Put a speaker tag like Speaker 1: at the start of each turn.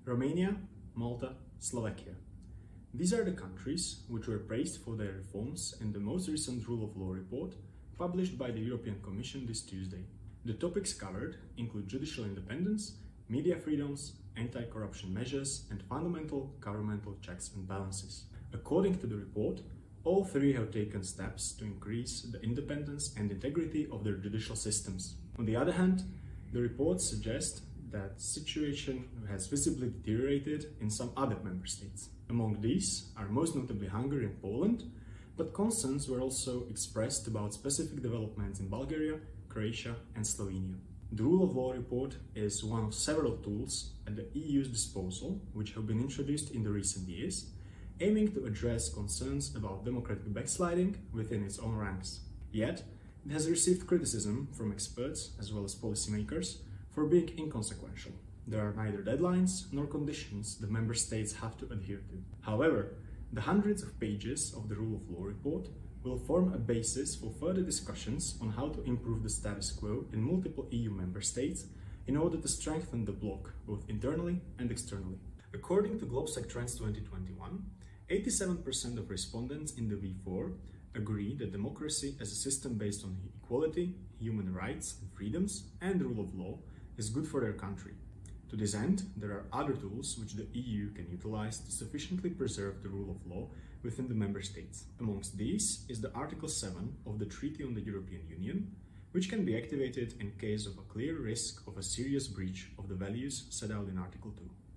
Speaker 1: Romania, Malta, Slovakia. These are the countries which were praised for their reforms in the most recent Rule of Law report published by the European Commission this Tuesday. The topics covered include judicial independence, media freedoms, anti-corruption measures, and fundamental governmental checks and balances. According to the report, all three have taken steps to increase the independence and integrity of their judicial systems. On the other hand, the report suggests that the situation has visibly deteriorated in some other member states. Among these are most notably Hungary and Poland, but concerns were also expressed about specific developments in Bulgaria, Croatia and Slovenia. The Rule of Law report is one of several tools at the EU's disposal which have been introduced in the recent years, aiming to address concerns about democratic backsliding within its own ranks. Yet, it has received criticism from experts as well as policymakers for being inconsequential. There are neither deadlines nor conditions the member states have to adhere to. However, the hundreds of pages of the Rule of Law report will form a basis for further discussions on how to improve the status quo in multiple EU member states in order to strengthen the bloc both internally and externally. According to Globsec Trends 2021, 87% of respondents in the V4 agree that democracy as a system based on equality, human rights and freedoms, and the rule of law is good for their country. To this end, there are other tools which the EU can utilize to sufficiently preserve the rule of law within the member states. Amongst these is the Article 7 of the Treaty on the European Union, which can be activated in case of a clear risk of a serious breach of the values set out in Article 2.